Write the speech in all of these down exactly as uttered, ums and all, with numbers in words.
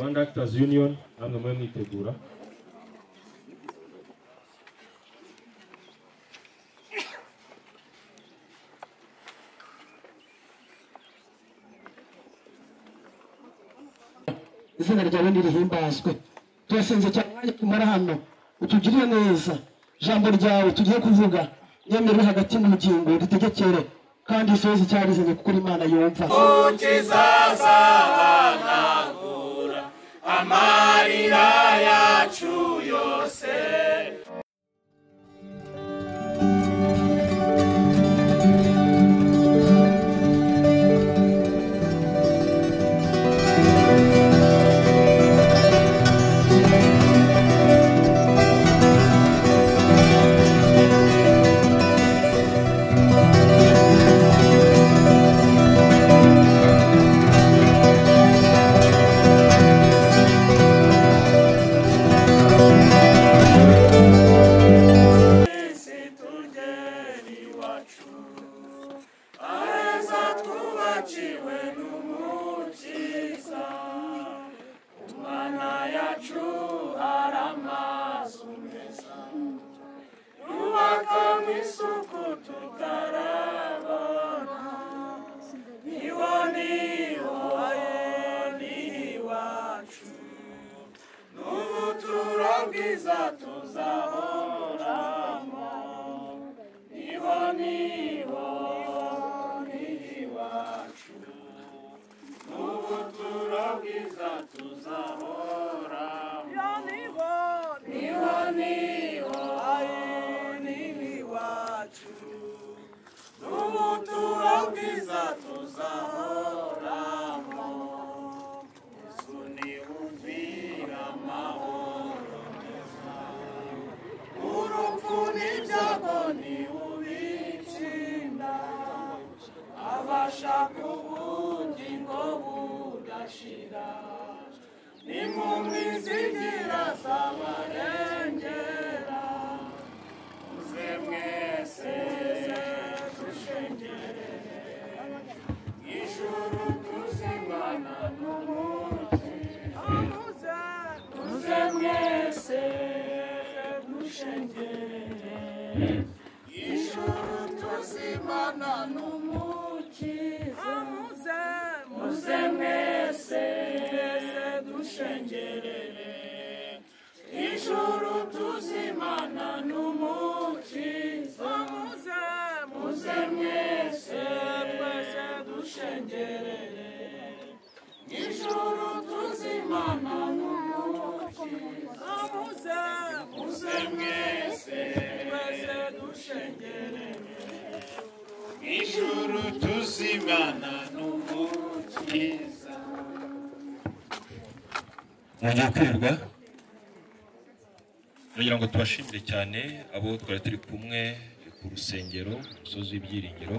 Rwanda Actors Union namwe mwe mwitegura. Izina ryawe nirihimbazwe. Turasenze cyane kumara hano utugirire neza jambo ryawe tugiye kuvuga yemerwe hagati mu bugingo ritegekere kandi isozi cyarizanye kuko Imana yumva ukizazanagura amarira yacu yose. Mugikwirwa kugira ngo tubashimire cyane abo twari turi kumwe ku rusengero umusozi w'ibyiringiro,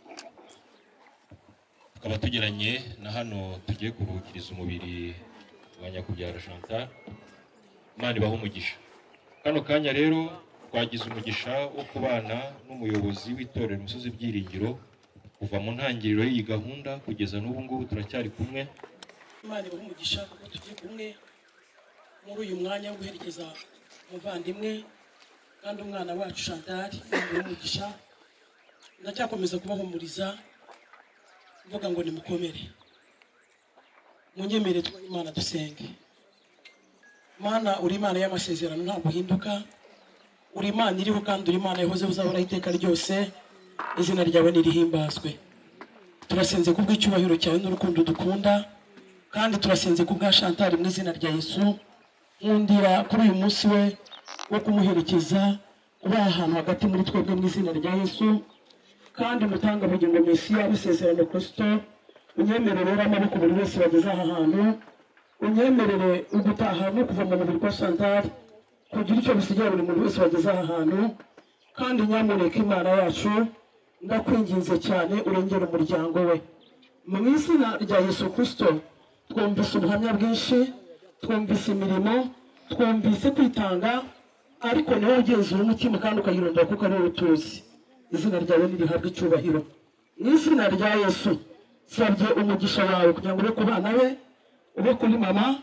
tukaba tugiranye na hano tugiye kuruhukiriza umubiri wa Nyakubyara Chantal. Imana ibahe umugisha. Kano kanya rero twagize umugisha wo kubana n'umuyobozi w'itorero umusozi w'ibyiringiro kuva mu ntangiriro y'iyi gahunda kugeza n'ubu ngubu turacyari kumwe. Imana ibahe umugisha kuko tugiye kumwe muri uyu mwanya wo guherekeza umuvandimwe kandi umwana wacu Chantal. Imana ibahe umugisha. Ndacyakomeza kubahumuriza mvuga ngo nimukomere, munyemere twa Imana dusenge. Mana uri Imana y'amasezerano ntabwo uhinduka, uri Imana iriho kandi uri Imana yahoze uzahora iteka ryose. Izina ryawe nirihimbazwe. Turasenze kubw'icyubahiro cyawe n'urukundo dukunda, kandi turasenze kubwa Chantal mu izina rya Yesu. Nkundira kuri uyu munsi we wo kumuherekeza uba ahantu hagati muri twebwe mu izina rya Yesu, kandi mutanga bugingo Mesiya w'isezerano Kristo. Unyemerere amaboko buri wese bageze aha hantu, unyemerere ugutaha no kuva mu mubiri kwa Chantal kugira icyo bisigaye buri muntu wese bageze aha hantu. Kandi nyamuneka Imana yacu ndakwinginze cyane urengera umuryango we mu izina rya Yesu Kristo. Twumvise ubuhamya bwinshi, twumvise imirimo, twumvise kwitanga, ariko niwe ugenzura umutima kandi ukayirondora kuko ari wowe utuzi. Izina ryawe nirihabwe icyubahiro mu izina rya Yesu. Sabye umugisha wawe kugira ngo ube ku bana be, ube kuri mama,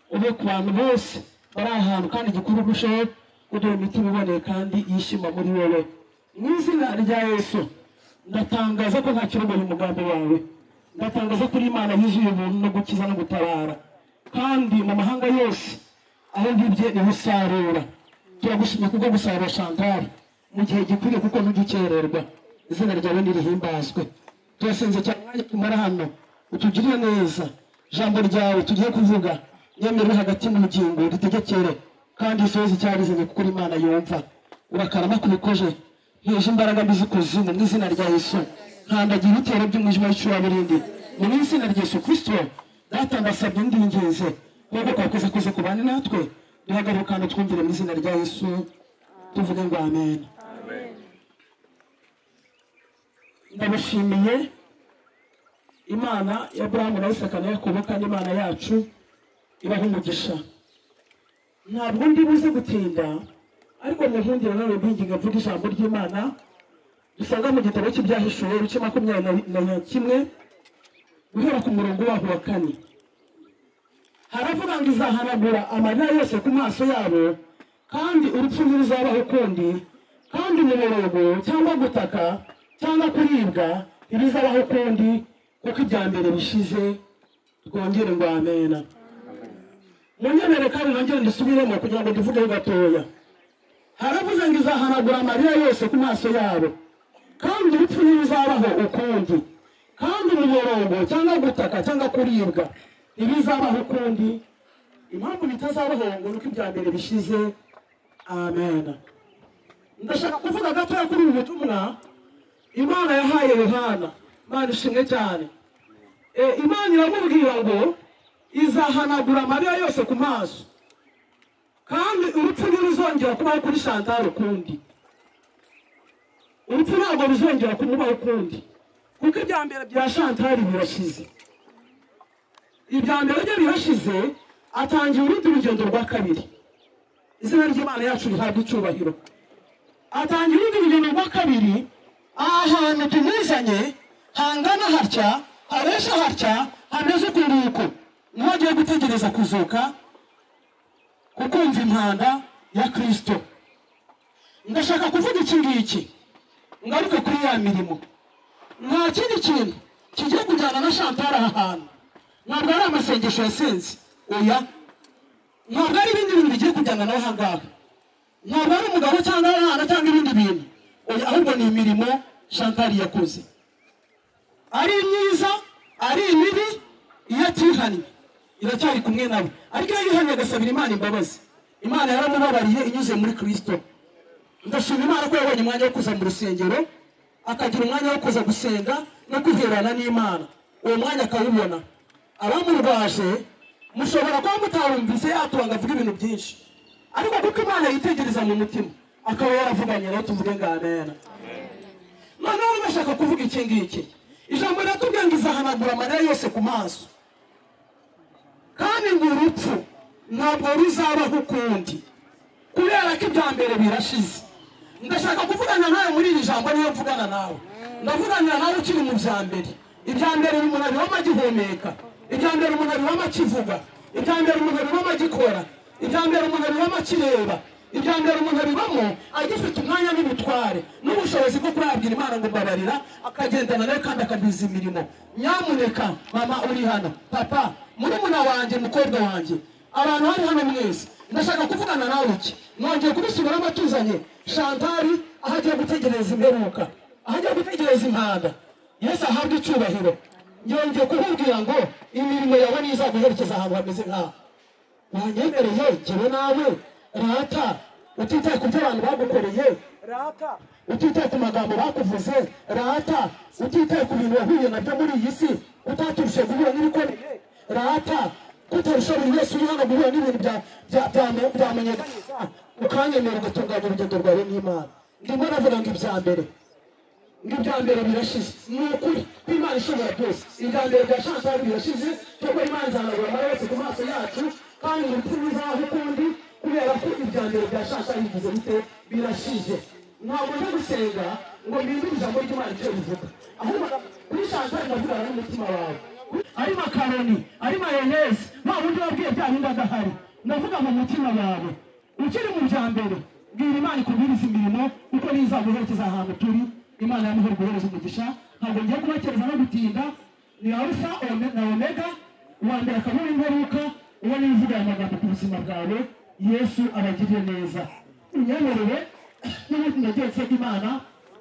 ube ku bantu bose bari ahantu kandi igikuru urushaho kuduha imitima iboneye kandi yishima muri wowe mu izina rya Yesu ndatangaza ko nta kirogoye umugambi wawe ndatangaza ko Imana yuzuye ubuntu no gukiza no gutabara kandi mu mahanga yose aho ngibye niho usarura turagushimye kubwo gusarura Chantal mu gihe gikwiriye kuko ntugikererwa izina ryawe nirihimbazwe turasenze cyane mwanya kumara hano utugirire neza jambo ryawe tugiye kuvuga yemerwe hagati mu bugingo ritegekere kandi isozi cyarizanye kuko Imana yumva urakarama kubikoje hije imbaraga mbi z'ikuzimu mu izina rya Yesu nkandagira ibitero by'umwijima w'icuraburindi mu izina rya Yesu Kristo data ndasabye ndinginze kuko kwakoze kuze kubana natwe duhagarare kandi twumvire mu izina rya Yesu tuvuge ngo amen ndabashimiye Imana ya Abrahamu na Isaka na Yakobo kandi Imana yacu ibaha umugisha ntabwo ndi buze gutinda ariko muhundira nawe mbinginga mvuga ijambo ry'Imana dusanga mu gitabo cy'ibyahishuwe ibice makumyabiri na kimwe guhera ku murongo waho wa kane haravuga ngo izahanagura amarira yose ku maso yabo kandi urupfu ntiruzabaho ukundi kandi umuborogo cyangwa gutaka cyangwa kuribwa ntibizabaho ukundi kuko ibya mbere bishize twongere ngo amena munyemere kandi nongere ndisubiremo kugira ngo ndivugeho gatoya haravuze ngo izahanagura amarira yose ku maso yabo kandi urupfu ntiruzabaho ukundi kandi umuborogo cyangwa gutaka cyangwa kuribwa ntibizabaho ukundi impamvu bitazabaho ngo nuko ibya mbere bishize amen ndashaka kuvuga gatoya kuri ubu butumwa Imana yahaye Yohana Imana ishimwe cyane Imana iramubwira ngo izahanagura amarira yose ku maso kandi urupfu ntiruzongera kubaho kuri Chantal ukundi urupfu ntabwo ruzongera kumubaho ukundi kuko ibya mbere bya Chantal birashize ibya mbere bye birashize atangiye urundi rugendo rwa kabiri izina ry'Imana yacu rihabwa icyubahiro atangiye urundi rugendo rwa kabiri ahantu tumuzanye hangana hatya haresha hatya hameze ukunguku niho agiye gutegereza kuzuka kukumva impanda ya Kristo ndashaka kuvuga iki ngiki ngaruke kuri ya mirimo nta kindi kintu kigiye kujyana na Chantal aha hantu ntabwo ari amasengesho yasenze oya ntabwo ari ibindi bintu bigiye kujyana nawe aha ngaha ntabwo ari umugabo cyangwa abana cyangwa ibindi bintu oya ahubwo ni imirimo Chantal yakoze ari myiza ari imibi iyo atihannye iracyari kumwe nawe ariko iyo yihannye agasabira Imana imbabazi Imana yaramubabariye inyuze muri Kristo ndashima Imana ko yabonye umwanya wo kuza mu rusengero akagira umwanya wo kuza gusenga no kwiherana n'Imana uwo mwanya akawubona abamurwaje mushobora kuba mutarumvise yatubanga avuga ibintu byinshi ariko kuko Imana yitegereza mu mutima akaba yaravuganye nawe tuvuge ngo amen noneho bashaka kuvuga iki ngiki ijambo riratubwira ngo izahanagura amarira yose ku maso kandi ngo urupfu ntabwo ruzabaho ukundi kubera ko ibya mbere birashize ndashaka kuvugana nawe muri iri jambo niyo mvugana nawe ndavuganira nawe ukiri mu bya mbere ibya mbere umuntu abibamo agihumeka ibya mbere umuntu abibamo akivuga ibya mbere umuntu abibamo agikora ibya mbere umuntu abibamo akireba ibya mbere umuntu abibamo agifite umwanya n'ubutware n'ubushobozi bwo kurabwira Imana ngo mbabarira akagendana nawe kandi akabiza imirimo nyamuneka mama uri hano papa murumuna wanjye mukobwa wanjye abantu bari hano mwese ndashaka kuvugana nawe iki nongeye kubisubiramo atuzanye Chantal aho agiye gutegereza imperuka aho agiye gutegereza impanda Yesu ahabwa icyubahiro yongeye kukubwira ngo imirimo yawe nizaguherekeza ahantu hameze nk'aha wanyemereye jyewe nawe rata utitaye ku byo abantu bagukoreye rata utitaye ku magambo bakuvuze rata utitaye ku bintu wahuye nabyo muri iyi si utaturushe guhura n'ibikomeye rata kutarusha buri wese uri hano guhura n'ibintu byamenyekaniza ukanyemera ugatunganya urugendo rwawe n'Imana ndimo navuga ngo ibya mbere ngo ibya mbere birashize ni ukuri ko Imana ishobora byose ibya mbere bya Chantal birashize cyangwa Imana izanagura amarira yose ku maso yacu kandi urupfu ruzabaho ukundi kubera ko ibya mbere bya Chantal bivuze bite birashize ntabwo nje gusenga ngo mbindure ijambo ry'Imana icyo bivuga ahubwo kuri Chantal ndavugana n'umutima wawe ari makaroni ari mayoneze nta wundi wabwiye bya bindi adahari. Ndavuga mu mutima wawe ukiri mu bya mbere bwira Imana ikubwiriza imirimo kuko nizaguherekeza ahantu turi. Imana yamuhora guhereza umugisha. Ntabwo ngiye kubakereza no gutinda. Ni Alpha na Omega, uwa mbere akaba ari imperuka. Uwo ni imvuga y'amagambo ku buzima bwawe. Yesu abagiriye neza. Unyemerere n'ubundi nagenze Imana,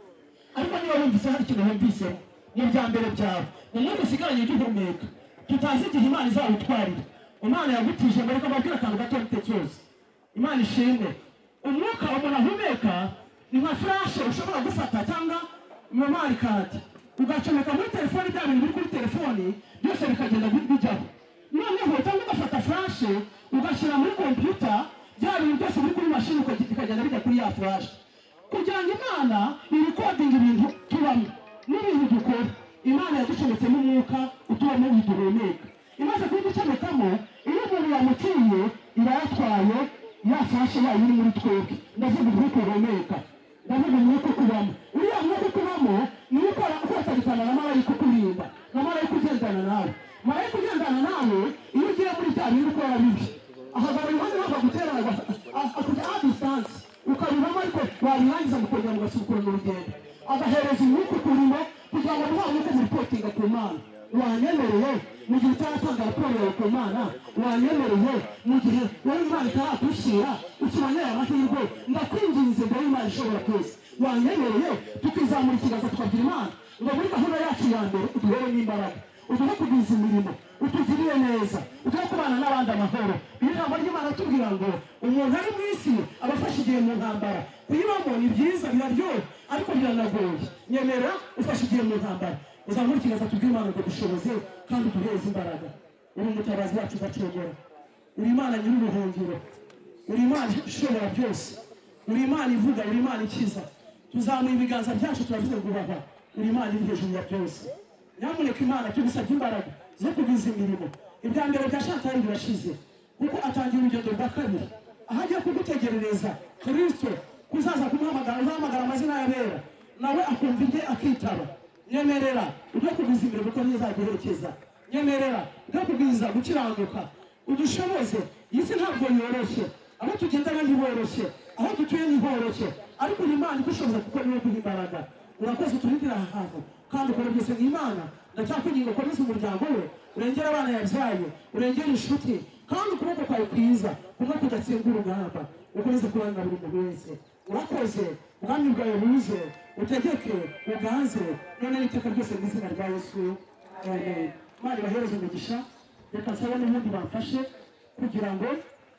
ariko niba wumvise hari ikintu wumvise mu bya mbere byawe mu mwanya usigaranye ugihumeka tutazi igihe Imana izawutwarira. Imana yagutije mbere ko ababwira akantu gato cyose. Imana ishimwe. Umwuka umuntu ahumeka ni nka flashe ushobora gufata cyangwa memory card ugacomeka muri telefoni, bya bintu biri kuri telefoni byose bikagenda bijyaho. Noneho cyangwa ugafata flashe ugashyira muri computer, bya bintu byose biri kuri mashini bikagenda bijya kuri ya flashe, kugira ngo Imana irikodinga ibintu tubamo n'ibintu dukora. Imana yaducometsemo umwuka utubamo duhumeka. Imaze kuducomekamo, iyo umuntu yamuciye irayatwaye yafashe yayo iri muri twebwe. Ndavuga umwuka uhumeka, ndavuga umwuka ukubamo. Uriya mwuka ukubamo ni uko ukotarikana na marayika ukurinda, na marayika ugendana nawe. Marayika ugendana nawe iyo ugiye muri bya bintu ukora bibi ahagarara iruhande bakagutera akujya a distance ukabivamo, ariko wabirangiza mukongera mugasubukura mu rugendo. Agahereza umwuka ukurimo kugira ngo nta mwuka muripotinga ku Mana. Wanyemereye mu gihe utaratanga raporo yawe ku Mana, wanyemereye mu gihe wowe Imana itarakwishyira ukiboneye amahirwe, ndakwinginze mbere y'Imana ishobora twese. Wanyemereye tukizamura ikiganza tukagira Imana ngo muri gahunda yacu ya mbere uduheremo imbaraga, uduhe kugwiza imirimo, utugirire neza, uduhe kubana n'abandi amahoro. Ijambo ry'Imana tubwira ngo umuntu ari mu isi aba afashe igihe mu ntambara. Kuyibamo ni byiza biraryoha ariko biranagoye. Nyemera ufashe igihe mu ntambara, uzamura ikiganza tubwire Imana ngo dushoboze kandi uduheze imbaraga. Uri umutabazi wacu udacogora, uri Imana nyir'ubuhungiro, uri Imana ishobora byose, uri Imana ivuga, uri Imana ikiza. Tuzamuye ibiganza byacu turavuze ngo ubahwa, uri Imana iri hejuru ya byose. Nyamuneka Imana tugusabye imbaraga zo kugwiza imirimo. Ibya mbere bya Chantal birashize kuko atangira urugendo rwa kabiri aho agiye kugutegerereza Kristo kuzaza kumuhamagara, uzahamagara amazina y'abera nawe akumva ibye akitaba. Nyemerera ujye kugwiza imirimo kuko ntizaguherekeza. Nyemerera ujye kugwiza gukiranuka udushoboze. Iyi si ntabwo yoroshye, aho tugendana ntiboroshye, aho dutuye ntiboroshye, ariko uri Imana igushoboza kuko niwe duha imbaraga. Urakoze uturindira aha hantu kandi ukora byose nk'Imana. Ndacyakugira ukomeze umuryango we, urengera abana yabyaye, urengera inshuti, kandi ukuboko kwawe kwiza kumwe kudatsinda urugamba ukomeze kubana buri muntu wese. Urakoze, ubwami bwawe buze, utegeke, uganze none n'iteka ryose mu izina rya Yesu. Amen. Imana ibahereze umugisha. Reka nsaba n'ubundi bamfashe kugira ngo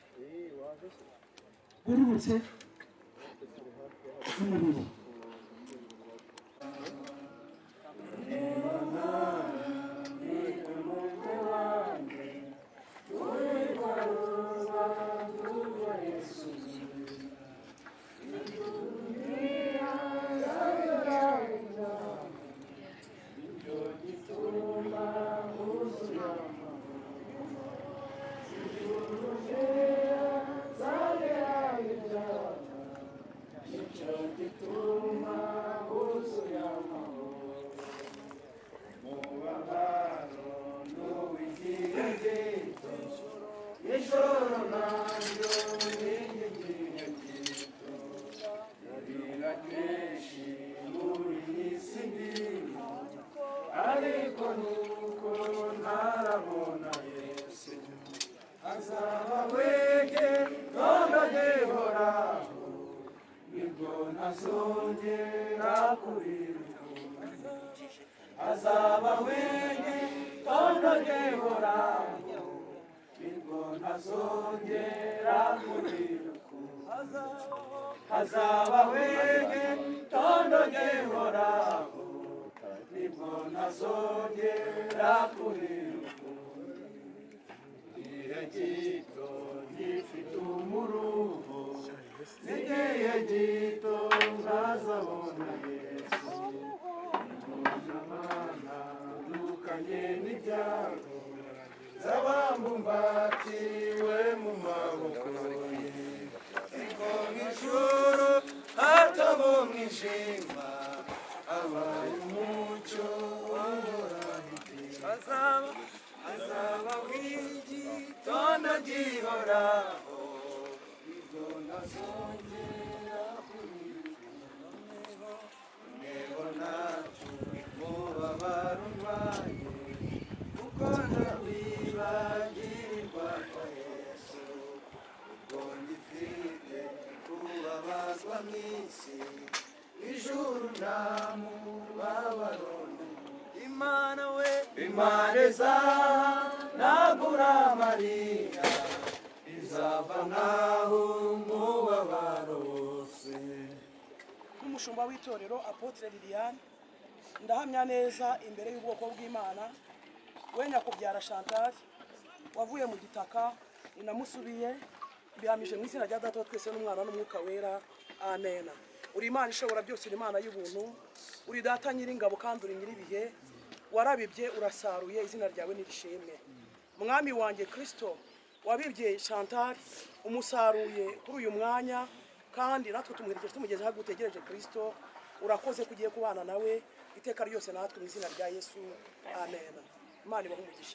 bururutse umubiri. Azaba wenye tondo jehora, bingo nazongera kuriruku. Azaba wenye tondo jehora, bingo nazongera kuriruku. Igihe gito gifite umuruho, n'igihe gito nkazabona Yesu. Dukanye n'ibyago zabambumbatiwe mu maboko ye, siko mw'ijuru hato bo mw'ijima, abaye umucyo w'uhoraho iteka. azaba azaba w'igitondo gihoraho ibyo ntazongera kubivuga ntego ntacyo umubabaro urwaye kuko ntawibagirwa kwa Yesu ubwo ngifite kubabazwa mw'isi ijuru nta mubabaro Imana we imaneza nagura Mariya izava nkaho umubabaro wose. Nk'umushumba w'itorero Apotre Liliane ndahamya neza imbere y'ubwoko bw'Imana we Nyakubyara Chantal wavuye mu gitaka inamusubiye bihamije mu izina rya Data twese n'umwana n'umwuka wera amen. Uri Imana ishobora byose, uri Imana y'ubuntu, uri Data nyiringabo kandi uri nyiribihe, warabibye urasaruye, izina ryawe nirishimwe. Mwami wanjye Kristo wabibye Chantal umusaruye kuri uyu mwanya kandi natwe tumuherekeje tumugeze aho gutegereje Kristo, urakoze kugiye kubana nawe iteka ryose natwe mu izina rya Yesu amen. Imana ibahe umugisha.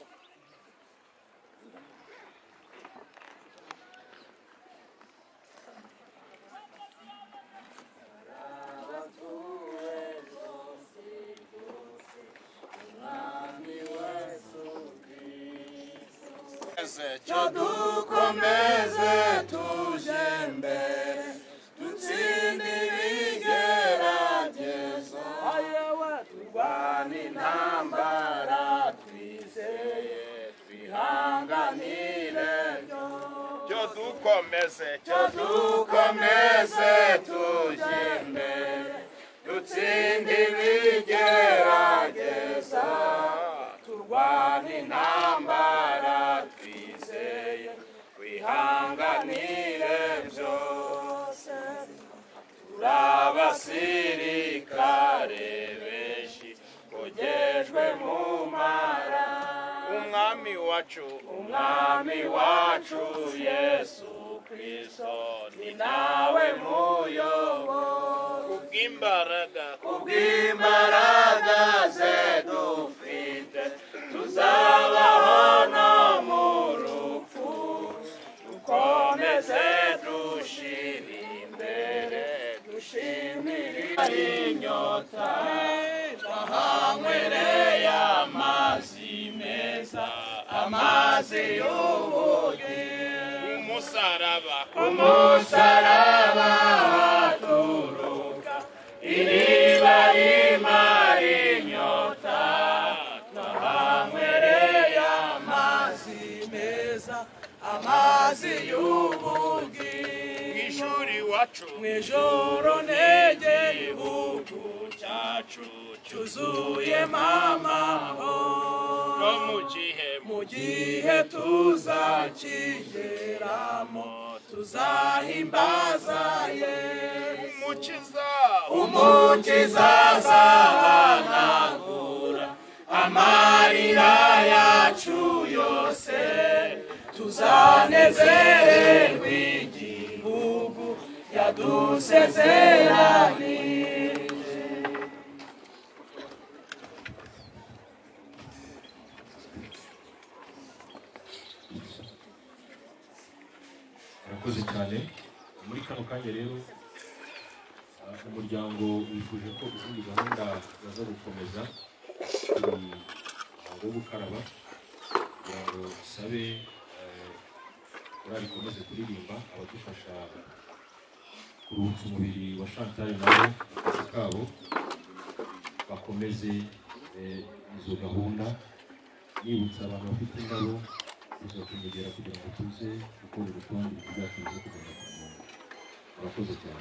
Cyo dukomeze tuje imbere dutsinde ibigeragezo ayewe turwane intambara twizeye twihanganire cyo dukomeze cyo dukomeze tuje imbere dutsinde ibigeragezo turwane intambara twizeye twihanganire byose turabasirikare benshi kogejwe mu mara umwami wacu umwami wacu Yesu Kristo ni nawe muyobo kubw'imbaraga kubw'imbaraga ze dufite tuzabaho no mu rupfu dukomeze dushire imbere dushimire inyota twahanywereye amazi meza amazi y'ubugingo umusaraba umusaraba waturuka iriba rimara inyota twahanywereye amazi meza amazi y'ubugingo mw'ishuri wacu mw'ijoro ntege igihugu cyacu cyuzuyemo amahoro mu gihe mu gihe tuzakigeramo tuzahimbaza Yesu umukiza umukiza azahanagura amarira yacu yose tuzanezererwa igihugu yadusezeranije. Murakoze cyane. Muri kano kanya rero umuryango wifuje ko izindi gahunda baza gukomeza umuhango wo gukaraba kugira ngo sabe korali ikomeze kuririmba abadufasha kuruhutsa umubiri wa Chantal nabo akazi kabo bakomeze izo gahunda yibutsa abantu bafite indabo kuza kumugera kugira ngo tuze gukora urutonde rwacu ruze kugenda ku murongo. Murakoze cyane.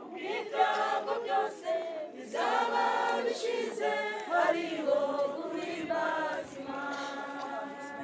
ibyago byose bizaba bishize hariho guhimbaza Imana.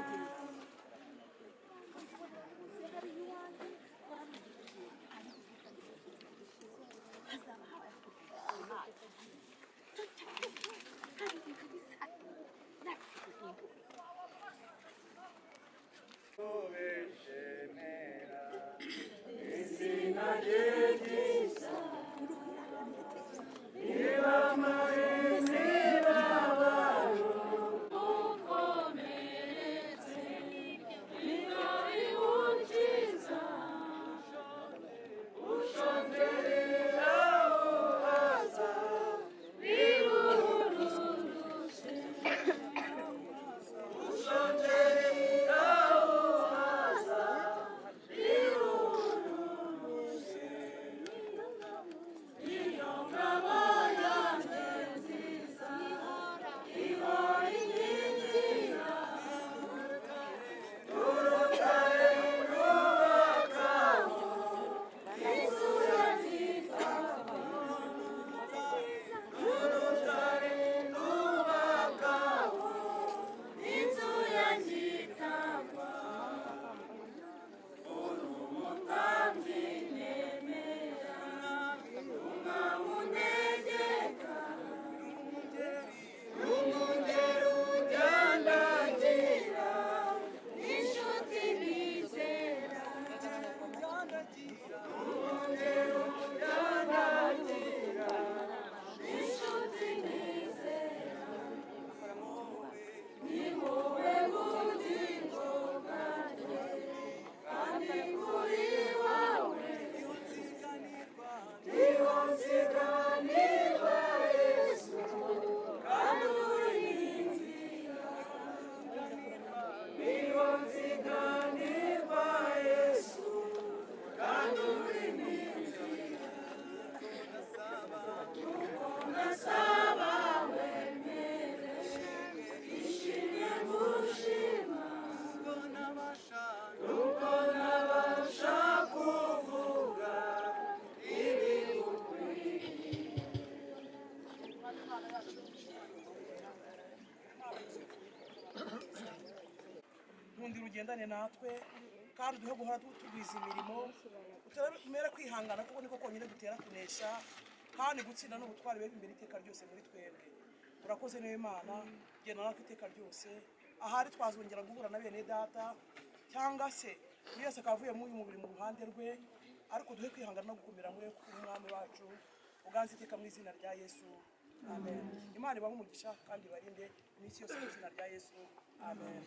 nkundira ugendane natwe kandi duhe guhora tugwiza imirimo utemere kwihangana kuko niko konyine dutera kunesha kandi gutsinda n'ubutwari bebe imbere iteka ryose muri twebwe. Urakoze niwe Imana, genda natwe iteka ryose, ahari twazongera guhura na bene data cyangwa se buri wese akavuye mu uyu mubiri mu ruhande rwe, ariko duhe kwihangana no gukomera muri umwami wacu uganze iteka mu izina rya Yesu, amen. Imana ibahe umugisha kandi barinde iminsi yose mu izina rya Yesu, amen.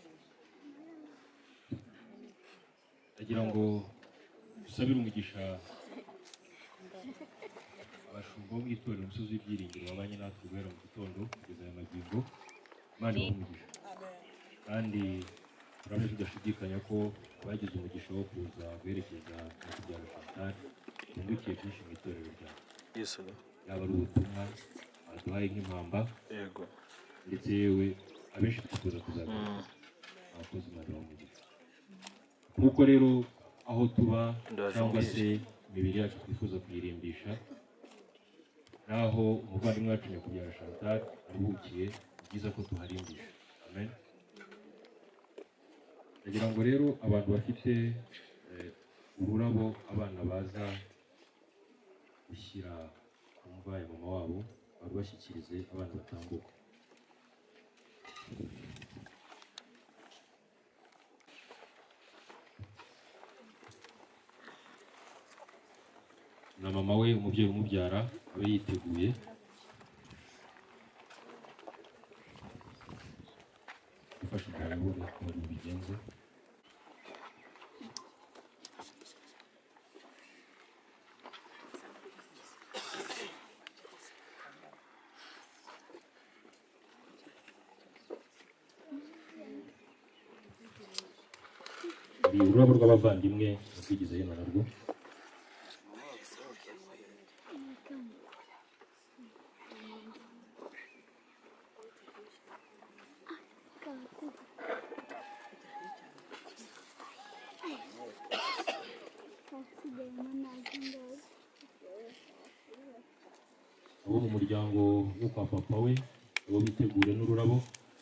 Ndagira ngo dusabire umugisha abashumba bo mu itorero umusozi w'ibyiringiro babanye natwe guhera mu gitondo kugeza aya magingo. Imana ibahe umugisha kandi turabona tudashidikanya ko bagize umugisha wo kuza guherekeza Nyakubahwa Chantal bungukiye byinshi mu itorero ryawe. Yesu yaba ari ubutumwa baduhaye nk'impamba yego ndetse yewe abenshi twifuza kuzagaruka. Abakozi Imana ibahe umugisha. Nk'uko rero aho tuba cyangwa se imibiri yacu twifuza kuyirimbisha naho umuvandimwe wacu Nyakubahwa Chantal aruhukiye, ni byiza ko tuharimbisha. Amen. Ndagira ngo rero abantu bafite ururabo abana baza gushyira ku mva ya mama wabo barubashyikirize abana batambuka. Na mama we umubyeyi umubyara abe yiteguye. Gufasha umurabure muri bigenze. Ni ururabo rw'abavandimwe rwigize hino narwo. abo mu muryango wo kwa papa we abo bitegure n'ururabo.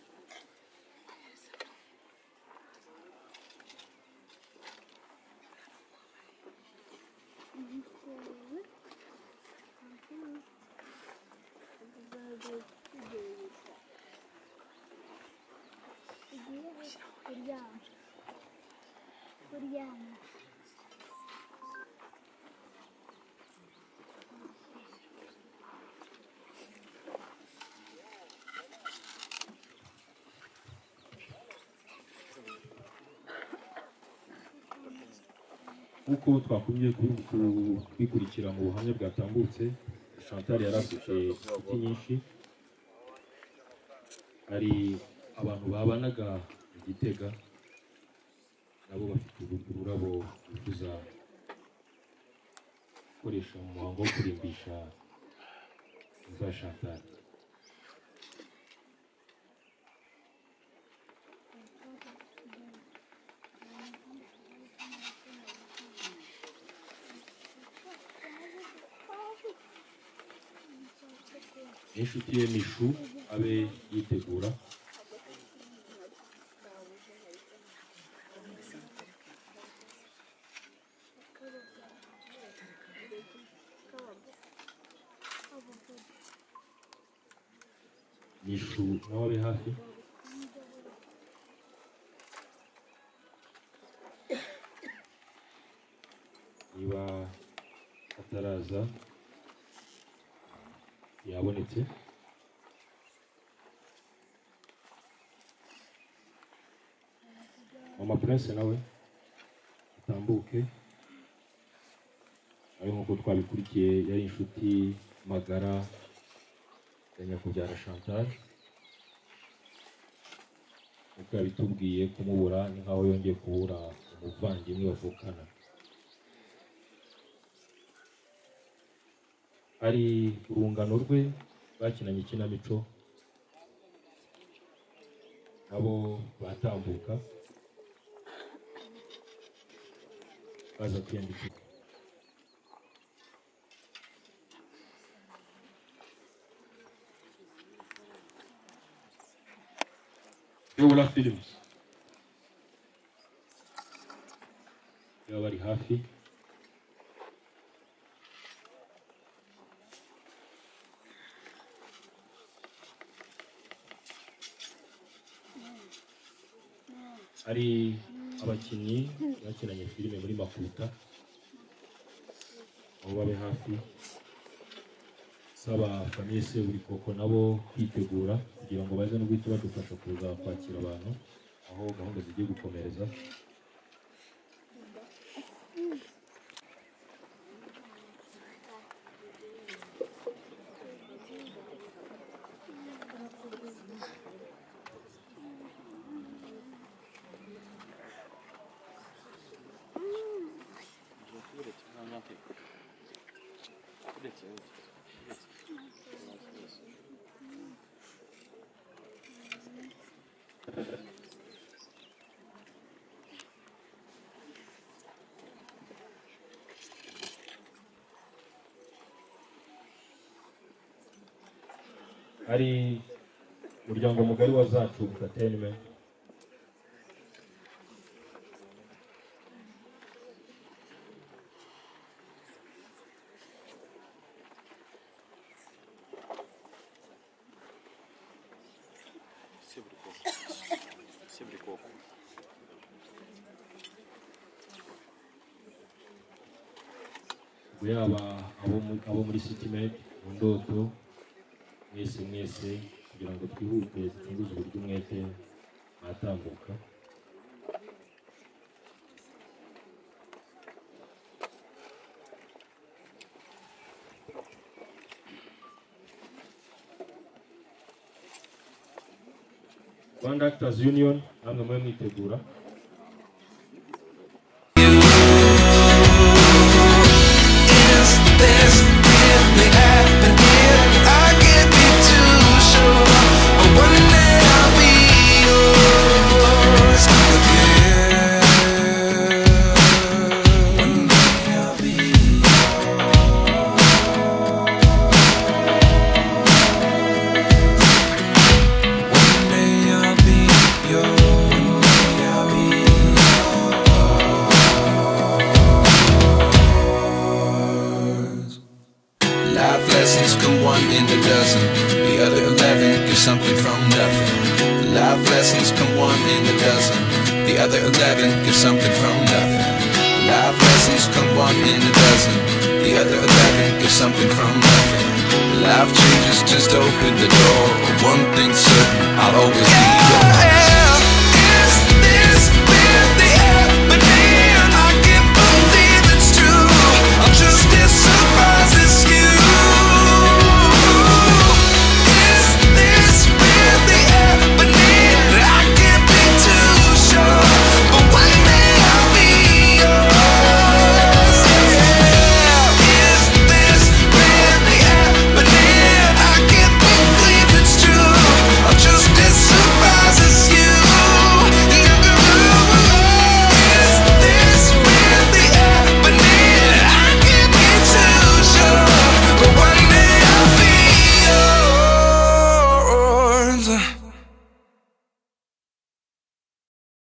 Uko twakunye kubikurikira mu buhamya bwatambutse, Chantal yarafite inshuti nyinshi, hari abantu babanaga mu Gitega nabo bafite ururabo bifuza gukoresha mu muhango wo kurimbisha imva ya Chantal. Inshuti ye Mishu abe yitegura. Mishu nawe abe hafi. Niba ataraza yabonetse. Mama Prince nawe atambuke, ari nkuko twabikurikiye yari inshuti magara ya Nyakubyara Chantal. Uko yabitubwiye kumubura ni nkaho yongeye kubura umuvandimwe bavukana. Hari urungano rwe bakinanye ikinamico nabo batambuka baza kwiyandikira. Yobora Films yaba bari hafi. Hari abakinnyi bakinanye filime muri Makuta aho babe hafi. Saba famille se buri koko nabo kwitegura kugira ngo baze no guhita badufasha kuza kwakira abantu aho gahunda zigiye gukomereza. Hari umuryango mugari wa Zacu Entertainment yaba abo muri Citimed mu Ndoto mwese mwese kugira ngo twihute dutunguze uburyo umwete atambuka. Rwanda Actors Union namwe mwe mwitegura. one in a dozen. The other eleven give something from nothing. Life lessons come one in a dozen. The other eleven give something from nothing. Life lessons come one in a dozen. The other eleven give something from nothing. Life changes just open the door. One thing's certain, I'll always be yours.